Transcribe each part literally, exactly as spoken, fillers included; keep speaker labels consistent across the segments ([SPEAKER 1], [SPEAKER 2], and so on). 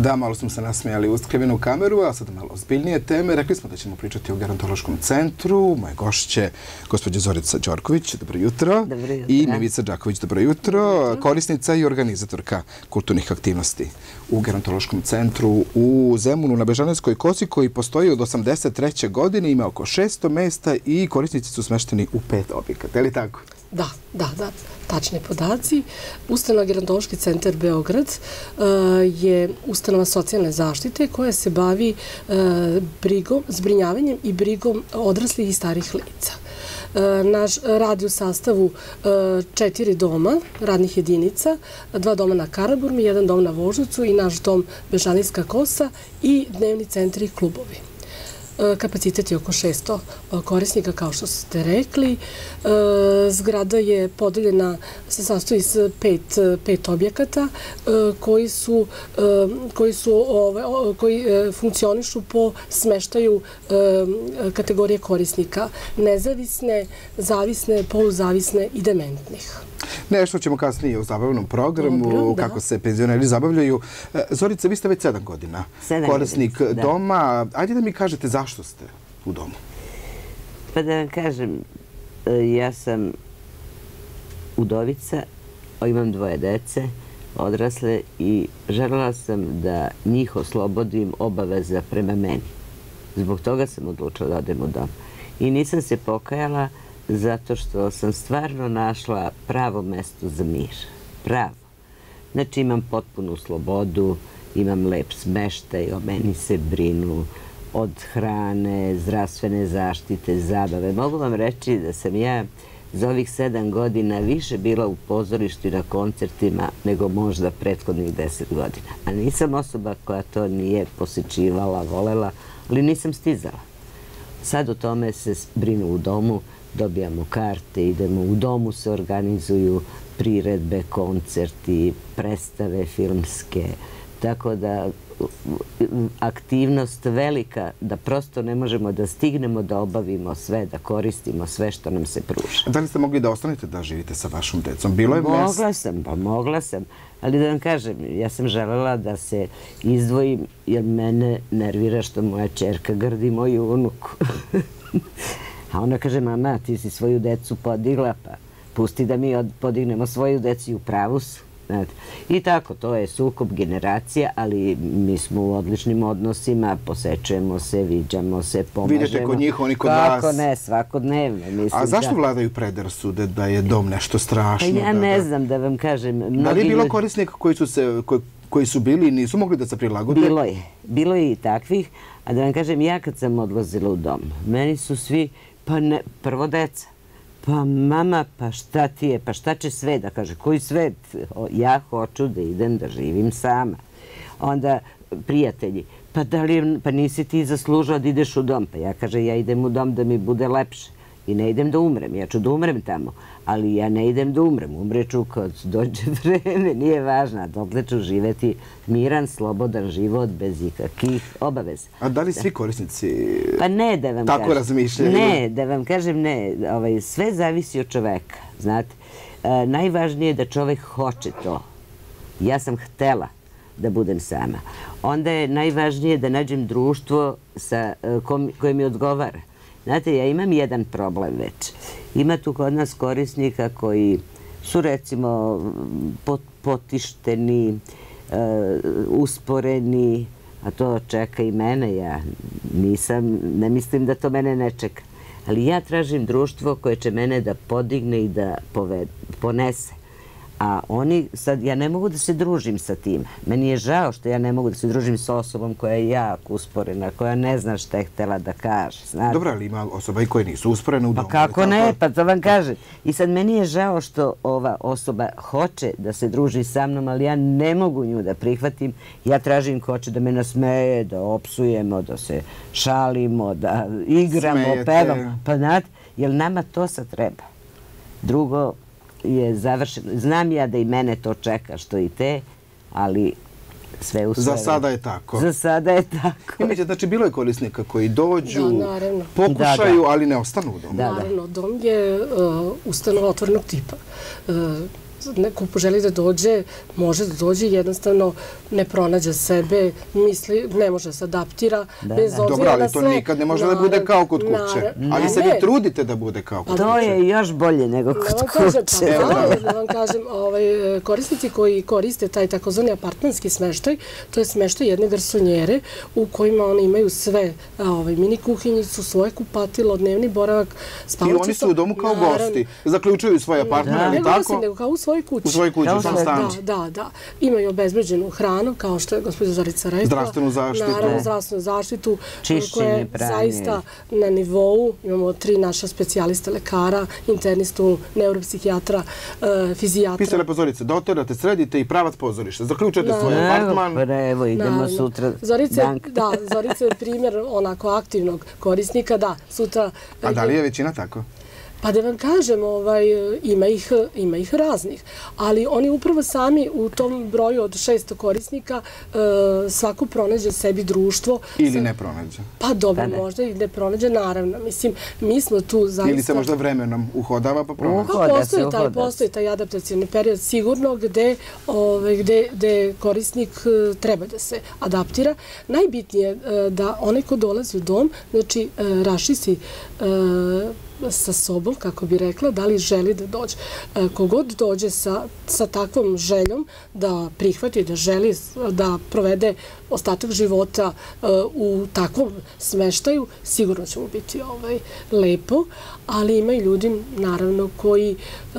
[SPEAKER 1] Da, malo smo se nasmijali u skrivenu kameru, a sada malo ozbiljnije teme. Rekli smo da ćemo pričati o gerontološkom centru. Moje gošće, gospođa Zorica Đorković, dobro jutro.
[SPEAKER 2] Dobro jutro.
[SPEAKER 1] I Milica Đaković, dobro jutro. Korisnica i organizatorka kulturnih aktivnosti u gerontološkom centru u Zemunu na Bežanijskoj kosi, koji postoji od osamdeset treće godine, ima oko šesto mesta i korisnici su smešteni u pet objekata. Je li tako?
[SPEAKER 3] Da, da, da, tačni podaci. Ustanova Gerontološki centar Beograd je ustanova socijalne zaštite koja se bavi brigom, zbrinjavanjem i brigom odraslih i starih lica. Naš radi u sastavu četiri doma, radnih jedinica, dva doma na Karaburmi, jedan dom na Voždovcu i naš dom Bežanijska kosa i dnevni centri i klubovi. Kapacitet je oko šesto korisnika, kao što ste rekli. Zgrada je podeljena, se sastoji iz pet, pet objekata koji su, koji su, koji funkcionišu po smeštaju kategorije korisnika: nezavisne, zavisne, poluzavisne i dementnih.
[SPEAKER 1] Nešto ćemo kasnije u zabavnom programu, kako se penzioneri zabavljaju. Zorica, vi ste već sedam godina korisnik doma. Ajde da mi kažete zašto ste u domu.
[SPEAKER 2] Pa da vam kažem, ja sam udovica, imam dvoje dece, odrasle, i željela sam da njih oslobodim obaveza prema meni. Zbog toga sam odlučila da odem u dom. I nisam se pokajala, zato što sam stvarno našla pravo mesto za mir. Pravo. Znači, imam potpunu slobodu, imam lep smeštaj, o meni se brinu, od hrane, zdravstvene zaštite, zabave. Mogu vam reći da sam ja za ovih sedam godina više bila u pozorištu i na koncertima nego možda prethodnih deset godina. A nisam osoba koja to nije posjećivala, volela, ali nisam stizala. Sad o tome se brinu u domu, dobijamo karte, idemo u domu, se organizuju priredbe, koncerti, predstave filmske, tako da aktivnost velika, da prosto ne možemo da stignemo da obavimo sve, da koristimo sve što nam se pruža.
[SPEAKER 1] Da li ste mogli da ostanete da živite sa vašom decom? Bilo je mesta?
[SPEAKER 2] Mogla sam, pa mogla sam. Ali da vam kažem, ja sam želela da se izdvojim, jer mene nervira što moja čerka grdi moju unuku. A ona kaže: mama, ti si svoju decu podigla, pa pusti da mi podignemo svoju decu, i u pravu su. I tako, to je sukob generacija, ali mi smo u odličnim odnosima, posećujemo se, viđamo se, pomažemo.
[SPEAKER 1] Vidite kod njih, oni kod vas.
[SPEAKER 2] Kako ne, svakodnevno.
[SPEAKER 1] A zašto vladaju predrasude da je dom nešto strašno?
[SPEAKER 2] Pa ja ne znam, da vam kažem.
[SPEAKER 1] Da li je bilo korisnika koji su se, koji su bili i nisu mogli da se prilagode?
[SPEAKER 2] Bilo je. Bilo je i takvih. A da vam kažem, ja kad sam odlazila u dom, meni su svi, pa ne, prvo deca. Pa mama, pa šta ti je, pa šta će sve da kaže, koji svet? Ja hoću da idem da živim sama. Onda prijatelji, pa da li, pa nisi ti zaslužila da ideš u dom? Pa ja kaže, ja idem u dom da mi bude lepše i ne idem da umrem, ja ću da umrem tamo, ali ja ne idem da umrem, umreću kad dođe vreme, nije važno, dokle ću živeti miran, slobodan život bez ikakvih obaveza.
[SPEAKER 1] A da li svi korisnici
[SPEAKER 2] pa ne, da vam
[SPEAKER 1] tako razmišljaju?
[SPEAKER 2] Ne, da vam kažem ne, ovaj, sve zavisi od čoveka, znate. E, najvažnije je da čovek hoće to. Ja sam htela da budem sama. Onda je najvažnije da nađem društvo sa, kom, koje mi odgovara. Znate, ja imam jedan problem već. Ima tu kod nas korisnika koji su, recimo, potišteni, usporeni, a to čeka i mene. Ja nisam, ne mislim da to mene ne čeka. Ali ja tražim društvo koje će mene da podigne i da ponese. A oni, sad, ja ne mogu da se družim sa tim. Meni je žao što ja ne mogu da se družim sa osobom koja je jako usporena, koja ne zna šta je htjela da kaže.
[SPEAKER 1] Dobro, ali ima osoba i koje nisu usporene u domu.
[SPEAKER 2] Pa kako ne, pa to vam kažem. I sad meni je žao što ova osoba hoće da se druži sa mnom, ali ja ne mogu nju da prihvatim. Ja tražim ko će da me nasmeje, da opsujemo, da se šalimo, da igramo, pevamo. Pa znate, jer nama to sad treba. Drugo je završeno. Znam ja da i mene to čeka, što i te, ali sve u sve.
[SPEAKER 1] Za sada je tako.
[SPEAKER 2] Za sada je tako.
[SPEAKER 1] Imate, znači, bilo je korisnika koji dođu, pokušaju, da, da. ali ne ostanu u domu.
[SPEAKER 3] Da, naravno, dom je uh, ustanova otvorenog tipa. Uh, neko poželi da dođe, može da dođe i jednostavno ne pronađe sebe, misli, ne može da se adaptira, bez obzira na sve.
[SPEAKER 1] Dobro, ali to nikad ne može da bude kao kod kuće. Ali se vi trudite da bude kao kod kuće.
[SPEAKER 2] To je još bolje nego kod kuće.
[SPEAKER 3] Da vam kažem, korisnici koji koriste taj takozvani apartmanski smeštaj, to je smeštaj jedne garsonjere u kojima oni imaju sve, mini kuhinjicu, svoje kupatilo, dnevni boravak, spavačicu.
[SPEAKER 1] I oni su u domu kao gosti, zaključuju svoj apartman, ali tako?
[SPEAKER 3] Nego kao u svojoj kući.
[SPEAKER 1] U svojoj kući, u svom stanu.
[SPEAKER 3] Da, da. Imaju obezbeđenu hranu, kao što je gospođa Zorica rekla.
[SPEAKER 1] Zdravstvenu zaštitu.
[SPEAKER 3] Naravno, zdravstvenu zaštitu.
[SPEAKER 2] Čišćenje, pranje.
[SPEAKER 3] Zaista na nivou. Imamo tri naša specijalista lekara, internistu, neuropsihijatra, fizijatra.
[SPEAKER 1] Vi ste lepo, Zorice, doterate, sredite i pravac pozorišta. Zaključujete svoj apartman.
[SPEAKER 2] Evo, idemo sutra.
[SPEAKER 3] Da, Zorica je primjer onako aktivnog korisnika, da, sutra...
[SPEAKER 1] A da li je većina tako?
[SPEAKER 3] Pa da vam kažem, ima ih raznih, ali oni upravo sami u tom broju od šesto korisnika svako pronađe sebi društvo.
[SPEAKER 1] Ili ne pronađe.
[SPEAKER 3] Pa dobro, možda i ne pronađe, naravno. Mislim, mi smo tu zaista...
[SPEAKER 1] Ili se možda vremenom uhodava pa pronađe.
[SPEAKER 3] Pa postoji taj adaptacioni period sigurno gde korisnik treba da se adaptira. Najbitnije je da onaj ko dolazi u dom, znači raščisti sa sobom, kako bi rekla, da li želi da dođe. Kogod dođe sa takvom željom da prihvati, da želi da provede ostatak života u takvom smeštaju, sigurno će mu biti lepo, ali ima i ljudi, naravno, koji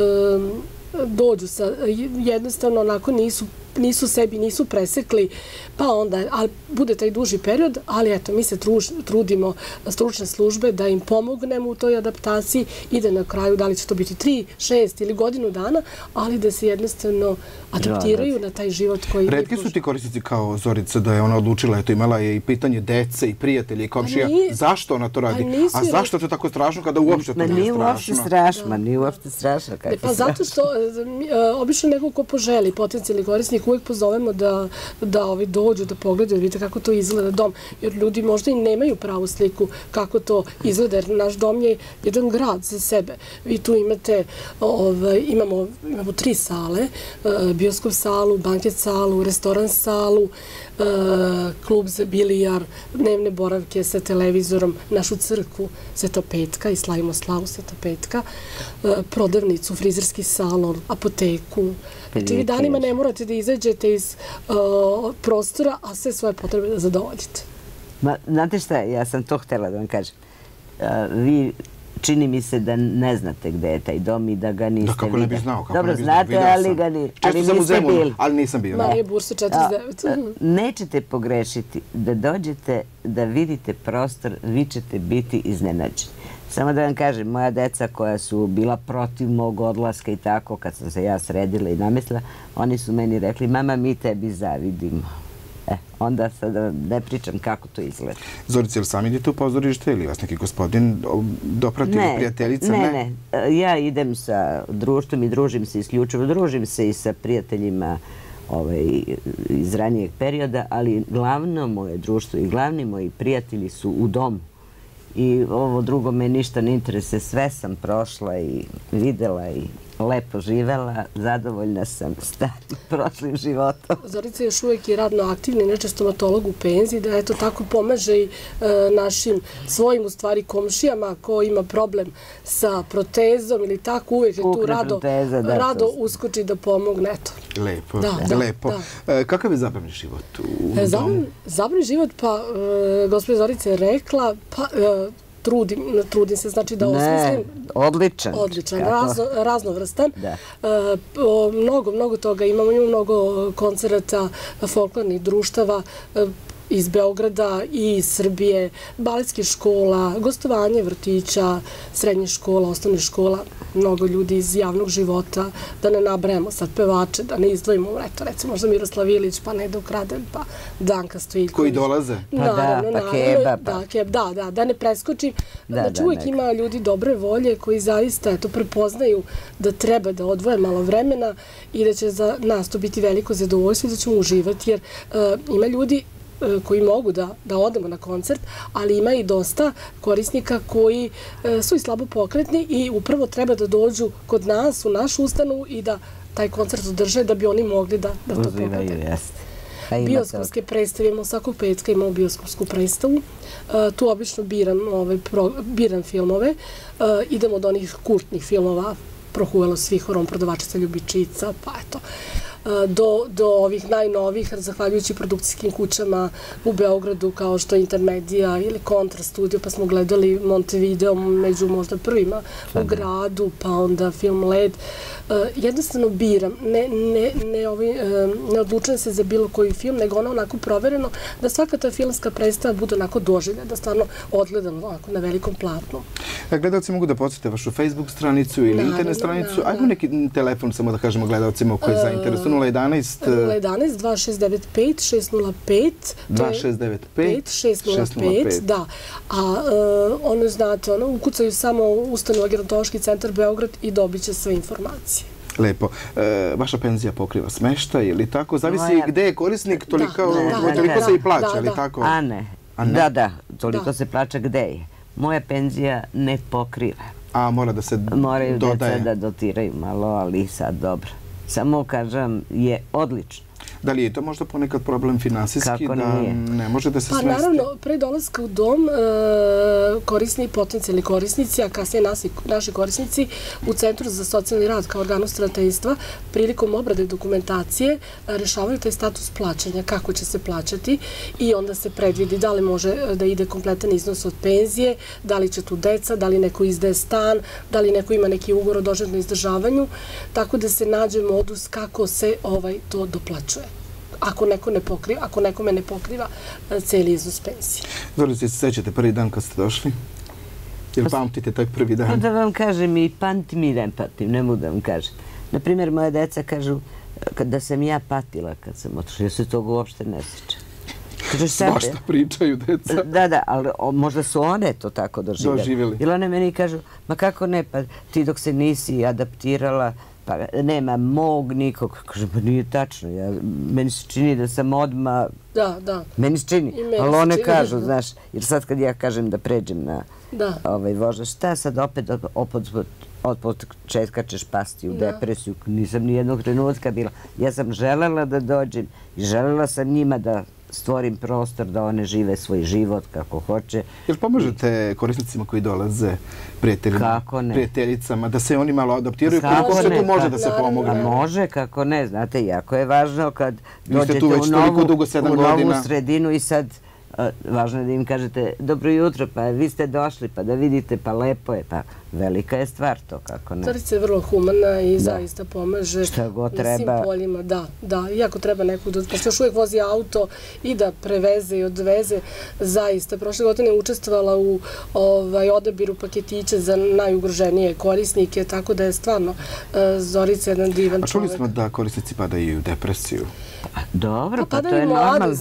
[SPEAKER 3] dođu sa, jednostavno onako nisu nisu sebi, nisu presekli, pa onda, ali bude taj duži period, ali eto, mi se trudimo, stručne službe, da im pomognemo u toj adaptaciji i da na kraju, da li će to biti tri, šest ili godinu dana, ali da se jednostavno adaptiraju na taj život koji...
[SPEAKER 1] Retki su ti korisnici kao Zorica da je ona odlučila, eto imala je i pitanje dece i prijatelja i komšija. Zašto ona to radi? A zašto je to tako strašno kada uopšte to nije strašno?
[SPEAKER 2] Nije uopšte strašno, nije uopšte strašno.
[SPEAKER 3] Pa zato što obično neko ko poželi, potencijalni korisnik, uvijek pozovemo da dođu, da pogledaju, vidite kako to izgleda dom. Jer ljudi možda i nemaju pravu sliku kako to izgleda, jer naš dom je jedan grad za sebe. Vi tu imate, imamo tri sale, bioskop salu, banket salu, restoran salu, klub za bilijar, dnevne boravke sa televizorom, našu crkvu Sveta Petka i slavimo slavu Sveta Petka, prodavnicu, frizerski salon, apoteku. Znači vi danima ne morate da izađete iz prostora, a sve svoje potrebe da zadovoljite.
[SPEAKER 2] Znate šta, ja sam to htjela da vam kažem. Vi čini mi se da ne znate gde je taj dom i da ga niste vidjeli.
[SPEAKER 1] Da, kako ne bih znao.
[SPEAKER 2] Dobro, znate, ali ga niste bili.
[SPEAKER 1] Ali nisam bio.
[SPEAKER 3] Marije Bursa četrdeset devet.
[SPEAKER 2] Nećete pogrešiti da dođete, da vidite prostor, vi ćete biti iznenađeni. Samo da vam kažem, moja deca koja su bila protiv mog odlaska i tako, kad sam se ja sredila i namislila, oni su meni rekli, mama, mi tebi zavidimo. E, onda sad ne pričam kako to izgleda.
[SPEAKER 1] Zorica, ili sami idete u pozorište ili vas neki gospodin doprati ili prijateljica?
[SPEAKER 2] Ne, ne. Ja idem sa društvom i družim se isključivo. Družim se i sa prijateljima iz ranijeg perioda, ali glavno moje društvo i glavni moji prijatelji su u domu. I ovo drugo me ništa ne interese. Sve sam prošla i videla i lepo živela, zadovoljna sam starim prošlim životom.
[SPEAKER 3] Zorica je još uvijek i radno aktivna, inače stomatolog u penziji, da eto tako pomaže i našim svojim u stvari komšijama ko ima problem sa protezom ili tako, uvijek je tu rado uskoči da pomogne.
[SPEAKER 1] Lepo, lepo. Kakav je zabavni život u domu?
[SPEAKER 3] Zabavni život, pa gospođa Zorica je rekla, pa trudim se, znači da osmislim.
[SPEAKER 2] Ne, odličan.
[SPEAKER 3] Odličan, raznovrstan. Mnogo, mnogo toga imamo, imamo mnogo koncerata, folklornih društava iz Beograda i iz Srbije, baletskih škola, gostovanje vrtića, srednjih škola, osnovnih škola, mnogo ljudi iz javnog života, da ne nabrajamo sad pevače, da ne izdvojimo, eto, recimo možda Miroslav Ilić, pa Nedo Kraden, pa Danka Stojiljković.
[SPEAKER 1] Koji dolaze?
[SPEAKER 2] Pa da, pa Keba.
[SPEAKER 3] Da, da, da ne preskočim. Znači uvijek ima ljudi dobre volje koji zaista, eto, prepoznaju da treba da odvoje malo vremena i da će za nas to biti veliko zadovoljstvo i da ćemo uživati, jer ima ljudi koji mogu da odemo na koncert, ali ima i dosta korisnika koji su i slabo pokretni i upravo treba da dođu kod nas u našu ustanovu i da taj koncert održe da bi oni mogli da, da to
[SPEAKER 2] Uzivaju,
[SPEAKER 3] pogledaju.
[SPEAKER 2] jeste. Pa ima
[SPEAKER 3] Bioskopske predstave, imamo svakog petka, imamo bioskopsku predstavu. Uh, tu obično biram, ovaj, pro, biram filmove. Uh, idemo od onih kultnih filmova, Prohujelo s vihorom, Prodavačica ljubičica, pa eto. Do, do ovih najnovih, zahvaljujući produkcijskim kućama u Beogradu kao što je Intermedija ili Kontra studio, pa smo gledali Montevideo među možda prvima u gradu, pa onda film Led. Jednostavno biram, ne, ne, ne, ovi, ne odlučujem se za bilo koji film, nego ono onako provereno da svaka ta filmska predstava bude onako doživlja, da stvarno odgledam onako na velikom platnu.
[SPEAKER 1] Gledalci mogu da podsjete vašu Facebook stranicu ili internet stranicu, ajmo neki telefon samo da kažemo gledalcima koji je zainteresuju. nula jedanaest
[SPEAKER 3] nula jedanaest dva šest devet pet šest nula pet
[SPEAKER 1] dva šest devet pet
[SPEAKER 3] šest nula pet, da. A ono, znate, ono, ukucaju samo ustanova Gerontološki centar Beograd i dobit će sve informacije.
[SPEAKER 1] Lepo. Vaša penzija pokriva smeštaj ili tako? Zavisi gde je korisnik, toliko se i plaća, ili tako?
[SPEAKER 2] A ne. Da, da, toliko se plaća gde je. Moja penzija ne pokriva.
[SPEAKER 1] A mora da se dodaje?
[SPEAKER 2] Moraju deca da dotiraju malo, ali sad dobro. Samo, kažem, je odlično.
[SPEAKER 1] Da li je to možda ponekad problem finansijski?
[SPEAKER 2] Kako nije?
[SPEAKER 1] Ne može da se svesti?
[SPEAKER 3] Pa naravno, pre dolaska u dom korisni potencijalni korisnici, a kasnije naši korisnici u Centru za socijalni rad kao organu starateljstva prilikom obrade dokumentacije rešavaju taj status plaćanja, kako će se plaćati i onda se predvidi da li može da ide kompletan iznos od penzije, da li će tu deca, da li neko izdaje stan, da li neko ima neki ugovor o doživotnom izdržavanju, tako da se nađe modus kako se ovaj to doplaćuje. Ako neko ne pokriva, ako nekome ne pokriva cijeli iznos penzije.
[SPEAKER 1] Zorice, se sećate prvi dan kad ste došli? Ili pamtite taj prvi dan?
[SPEAKER 2] Pa da vam kažem i pamtim i ne pamtim, ne mogu da vam kažem. Naprimjer, moje deca kažu da sam ja patila kad sam otišla, jer se toga uopšte ne sjeća.
[SPEAKER 1] Svašta pričaju deca.
[SPEAKER 2] Da, da, ali možda su one to tako doživjeli. Ili one meni kažu, ma kako ne, pa ti dok se nisi adaptirala, pa nema mog nikog. Kažem, pa nije tačno. Meni se čini da sam odmah...
[SPEAKER 3] Da, da.
[SPEAKER 2] Meni se čini. Ali one kažu, znaš, jer sad kad ja kažem da pređem na vožnju, šta sad opet od početka ćeš pasti u depresiju. Nisam ni jednog trenutka bila. Ja sam želela da dođem i želela sam njima da stvorim prostor da one žive svoj život kako hoće.
[SPEAKER 1] Jel pomažete korisnicima koji dolaze, prijateljicama, da se oni malo adaptiraju? Koliko se tu može da se pomogne?
[SPEAKER 2] Može, kako ne. Znate, jako je važno kad dođete u novu sredinu i sad važno je da im kažete dobro jutro, pa vi ste došli, pa da vidite, pa lepo je, pa velika je stvar to, kako ne.
[SPEAKER 3] Starica je vrlo humana i zaista pomaže na svim poljima. Da, da, iako treba nekog, pošto još uvijek vozi auto i da preveze i odveze, zaista. Prošle godine je učestvovala u odabiru paketića za najugroženije korisnike, tako da je stvarno Zorica jedan divan čovjek.
[SPEAKER 1] A čuli smo da korisnici padaju u depresiju?
[SPEAKER 2] Dobro, pa to je normalno.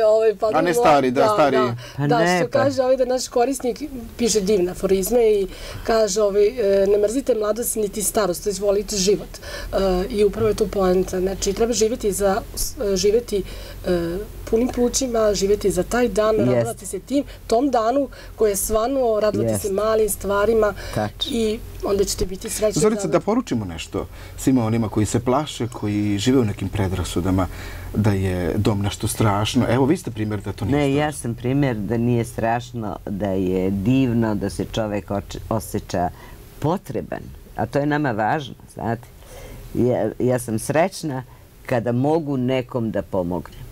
[SPEAKER 1] A ne stari, da, stari.
[SPEAKER 3] Da, što kaže ovaj da naš korisnik piše divne aforizme i kaže ne mrzite mladost niti starost, izvolite život. I upravo je to poenta. Znači, treba živjeti punim plućima, živjeti za taj dan, radovati se tim, tom danu koji je stvarno, radovati se malim stvarima i onda ćete biti srećni.
[SPEAKER 1] Zorica, da poručimo nešto svima onima koji se plaše, koji žive u nekim predrasudama, da je dom nešto strašno. Evo, vi ste primjer da to nije strašno.
[SPEAKER 2] Ne, ja sam primjer da nije strašno, da je divno, da se čovek osjeća potreban. A to je nama važno, znate. Ja sam srećna kada mogu nekom da pomognem.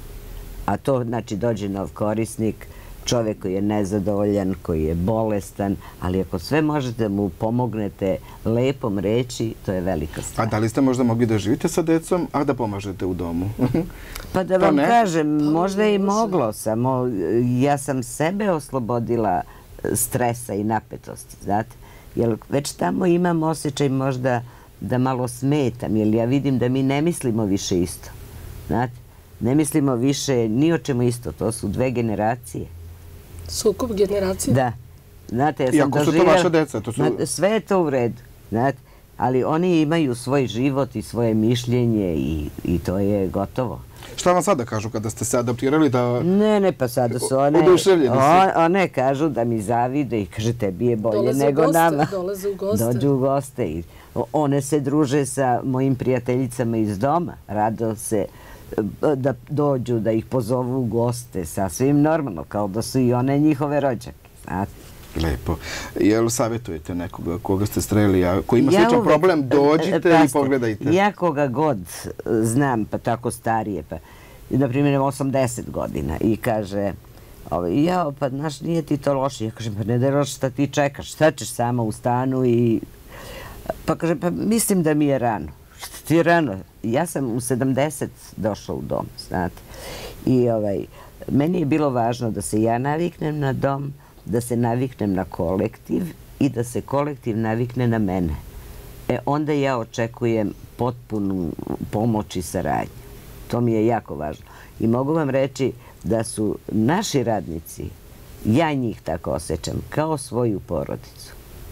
[SPEAKER 2] A to znači dođe nov korisnik, čovjek koji je nezadovoljan, koji je bolestan, ali ako sve možete da mu pomognete lepom reći, to je velika stvar.
[SPEAKER 1] A da li ste možda mogli da živite sa decom, a da pomažete u domu?
[SPEAKER 2] Pa da vam kažem, možda je i moglo, samo ja sam sebe oslobodila stresa i napetosti, znate. Jer već tamo imam osjećaj možda da malo smetam, jer ja vidim da mi ne mislimo više isto, znate. Ne mislimo više ni o čemu isto, to su dve generacije.
[SPEAKER 3] Sukob generacije?
[SPEAKER 2] Da. Znate, ja sam
[SPEAKER 1] iako su to vaša deca, to su...
[SPEAKER 2] Sve je to u redu, znate, ali oni imaju svoj život i svoje mišljenje i to je gotovo.
[SPEAKER 1] Šta vam sada kažu kada ste se adaptirali da...
[SPEAKER 2] Ne, ne, pa sada su one...
[SPEAKER 1] Oduševljeni su.
[SPEAKER 2] One kažu da mi zavide i kaže tebi je bolje nego nama.
[SPEAKER 3] Dolaze u goste.
[SPEAKER 2] Dođu u goste i One se druže sa mojim prijateljicama iz doma, rado se da dođu, da ih pozovu u goste, sasvim normalno, kao da su i one njihove rođake, znate.
[SPEAKER 1] Lepo. Jel savjetujete nekoga koga ste sreli, a ko ima sličan problem, dođite i pogledajte?
[SPEAKER 2] Ja koga god znam, pa tako starije, pa na primjer osamdeset godina i kaže, jao, pa znaš, nije ti to loše. Ja kažem, pa ne da je loše, šta ti čekaš, šta ćeš sama u stanu i... Pa kaže, pa mislim da mi je rano. Šta ti je rano? Ja sam u sedamdeset došla u dom, znate. I meni je bilo važno da se ja naviknem na dom, da se naviknem na kolektiv i da se kolektiv navikne na mene. E, onda ja očekujem potpunu pomoć i saradnju. To mi je jako važno. I mogu vam reći da su naši radnici, ja njih tako osjećam, kao svoju porodicu.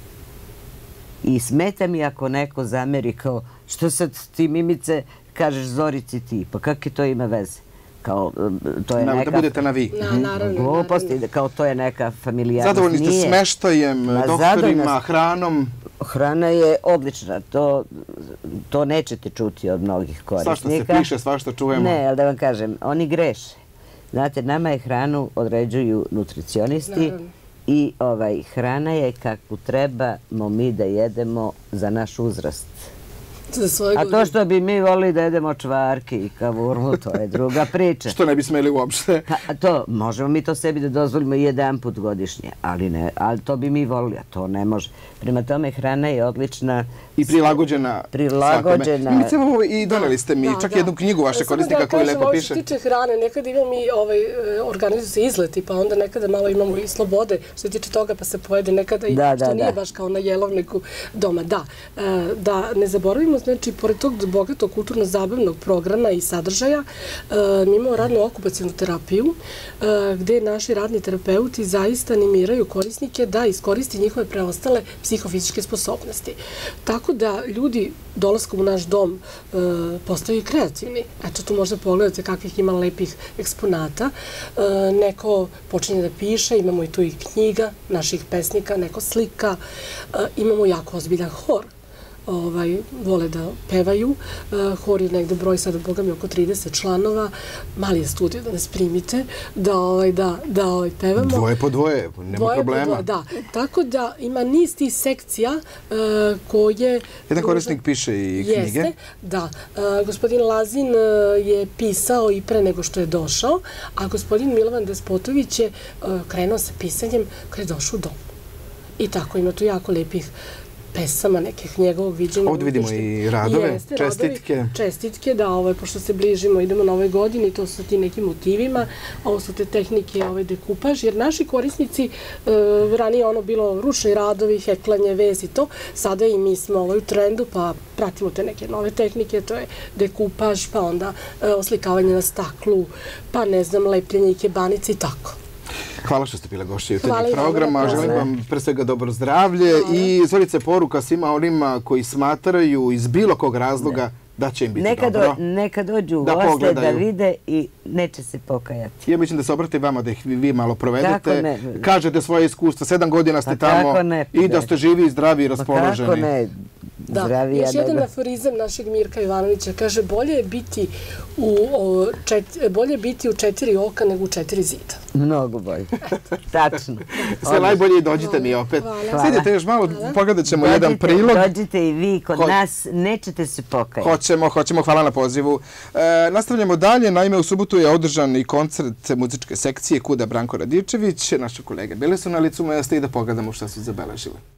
[SPEAKER 2] I smeta mi ako neko zameri kao, što sad ti Mimice kažeš Zorici ti, pa kakve to ima veze? Kao, to je neka...
[SPEAKER 1] Da budete na vi.
[SPEAKER 2] Gluposti, kao to je neka familijarnost.
[SPEAKER 1] Zadovoljni ste smeštajem, doktorima, hranom?
[SPEAKER 2] Hrana je odlična, to nećete čuti od mnogih korisnika.
[SPEAKER 1] Svašta se piše, svašta čujemo.
[SPEAKER 2] Ne, ali da vam kažem, oni greše. Znate, nama je hranu određuju nutricionisti i hrana je kakvu trebamo mi da jedemo za naš uzrast. A to što bi mi volili da jedemo čvarke i kavurmu, to je druga priča.
[SPEAKER 1] Što ne bi smeli uopšte?
[SPEAKER 2] To, možemo mi to sebi da dozvolimo jedan put godišnje, ali ne, ali to bi mi volili, a to ne može. Prema tome, hrana je odlična.
[SPEAKER 1] I prilagođena.
[SPEAKER 2] Prilagođena.
[SPEAKER 1] I doneli ste mi čak jednu knjigu vaše korisnika koji lepo piše.
[SPEAKER 3] Samo da kažem, ovo što tiče hrane, nekada imamo i organizuju se izleti, pa onda nekada malo imamo i slobode što tiče toga, pa se pojede nekada i što nije baš kao na jelovniku doma. Da, da ne zaboravimo, znači, pored tog bogatog kulturno-zabavnog programa i sadržaja, mi imamo radno-okupacijnu terapiju, gde naši radni terapeuti zaista animiraju korisnike da iskoristi njihove preostale psihofizičke sposobnosti. Tako da ljudi dolaskom u naš dom postaju kreativni. Eto, tu možda pogledate kakvih ima lepih eksponata. Neko počinje da piše, imamo i tu i knjiga naših pesnika, neko slika. Imamo jako ozbiljan hor. Vole da pevaju. Hor je negde broj sada, boga mi, oko trideset članova. Mali je studio da nas primite, da pevamo.
[SPEAKER 1] Dvoje po dvoje, nema problema.
[SPEAKER 3] Da, tako da ima niz tih sekcija koje...
[SPEAKER 1] Jedan korisnik piše i knjige.
[SPEAKER 3] Jeste, da. Gospodin Lazin je pisao i pre nego što je došao, a gospodin Milovan Despotović je krenuo sa pisanjem kada je došao u dom. I tako ima tu jako lepih pesama, nekih njegovog viđenja.
[SPEAKER 1] Ovdje vidimo i radove, čestitke.
[SPEAKER 3] Čestitke, da, pošto se bližimo, idemo na ovoj godini, to su ti nekim motivima, ovo su te tehnike, dekupaž, jer naši korisnici, ranije ono bilo ručni radovi, heklanje, vez i to, sada i mi smo u trendu, pa pratimo te neke nove tehnike, to je dekupaž, pa onda oslikavanje na staklu, pa ne znam, lepljenje i kebanice i tako.
[SPEAKER 1] Hvala što ste bile gošće jutarnjeg programa. Želim vam pre svega dobro zdravlje i Zorice, poruka svima onima koji smatraju iz bilo kog razloga da će im biti dobro.
[SPEAKER 2] Neka dođu u goste da vide i neće se pokajati.
[SPEAKER 1] Ja mislim da se obrate vama da ih vi malo provedete. Kažete svoje iskustva, sedam godina ste tamo i da ste živi, zdravi i raspoloženi.
[SPEAKER 2] Kako ne?
[SPEAKER 3] Da, još jedan aforizam našeg Mirka Ivanovića kaže bolje je biti u četiri oka nego u četiri zida.
[SPEAKER 2] Mnogo bolje. Tačno.
[SPEAKER 1] Sve najbolje i dođite mi opet. Sjedite još malo, pogledat ćemo jedan prilog.
[SPEAKER 2] Dođite i vi kod nas, nećete se pokajati.
[SPEAKER 1] Hoćemo, hoćemo, hvala na pozivu. Nastavljamo dalje, naime u subotu je održan i koncert muzičke sekcije Kuda Branko Radičević. Naše kolege bile su na licu mesta i da pogledamo šta su zabeležile.